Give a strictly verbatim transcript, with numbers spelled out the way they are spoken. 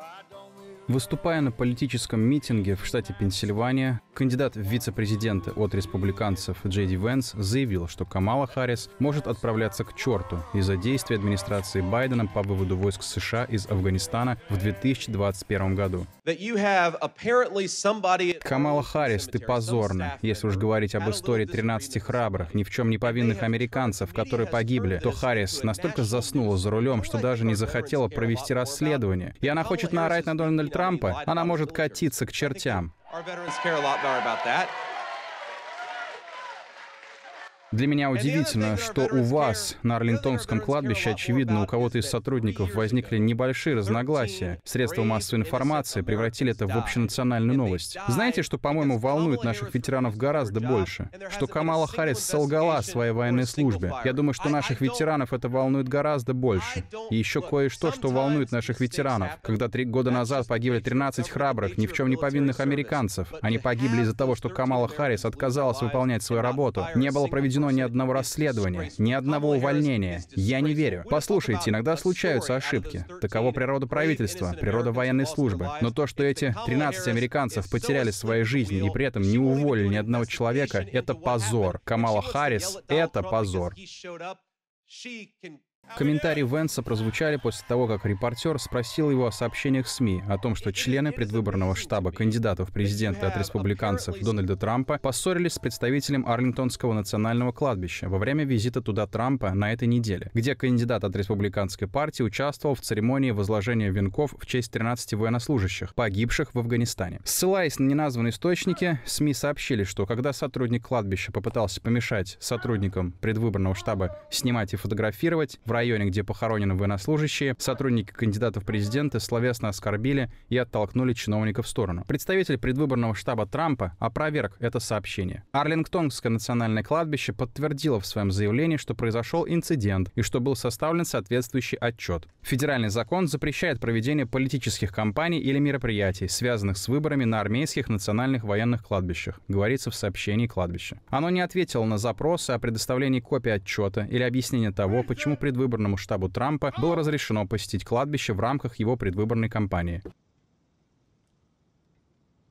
Выступая на политическом митинге в штате Пенсильвания, кандидат в вице-президенты от республиканцев Джей Ди Венс заявил, что Камала Харрис может отправляться к черту из-за действий администрации Байдена по выводу войск США из Афганистана в две тысячи двадцать первом году. Камала Харрис, ты позорна. Если уж говорить об истории тринадцати храбрых, ни в чем не повинных американцев, которые погибли, то Харрис настолько заснула за рулем, что даже не захотела провести расследование. И она хочет наорать на Дональда Трампа, она может катиться к чертям. Для меня удивительно, что у вас на Арлингтонском кладбище, очевидно, у кого-то из сотрудников возникли небольшие разногласия. Средства массовой информации превратили это в общенациональную новость. Знаете, что, по-моему, волнует наших ветеранов гораздо больше? Что Камала Харрис солгала своей военной службе. Я думаю, что наших ветеранов это волнует гораздо больше. И еще кое-что, что волнует наших ветеранов. Когда три года назад погибли тринадцать храбрых, ни в чем не повинных американцев. Они погибли из-за того, что Камала Харрис отказалась выполнять свою работу. Не было проведено ни одного расследования, ни одного увольнения. Я не верю. Послушайте, иногда случаются ошибки. Таково природа правительства, природа военной службы. Но то, что эти тринадцать американцев потеряли свои жизни и при этом не уволили ни одного человека, это позор. Камала Харрис — это позор. Комментарии Венса прозвучали после того, как репортер спросил его о сообщениях СМИ о том, что члены предвыборного штаба кандидатов в президенты от республиканцев Дональда Трампа поссорились с представителем Арлингтонского национального кладбища во время визита туда Трампа на этой неделе, где кандидат от республиканской партии участвовал в церемонии возложения венков в честь тринадцати военнослужащих, погибших в Афганистане. Ссылаясь на неназванные источники, СМИ сообщили, что когда сотрудник кладбища попытался помешать сотрудникам предвыборного штаба снимать и фотографировать в районе, где похоронены военнослужащие, сотрудники кандидатов в президенты словесно оскорбили и оттолкнули чиновников в сторону. Представитель предвыборного штаба Трампа опроверг это сообщение. Арлингтонское национальное кладбище подтвердило в своем заявлении, что произошел инцидент и что был составлен соответствующий отчет. Федеральный закон запрещает проведение политических кампаний или мероприятий, связанных с выборами на армейских национальных военных кладбищах, говорится в сообщении кладбища. Оно не ответило на запросы о предоставлении копии отчета или объяснения того, почему предвыборному штабу Трампа было разрешено посетить кладбище в рамках его предвыборной кампании.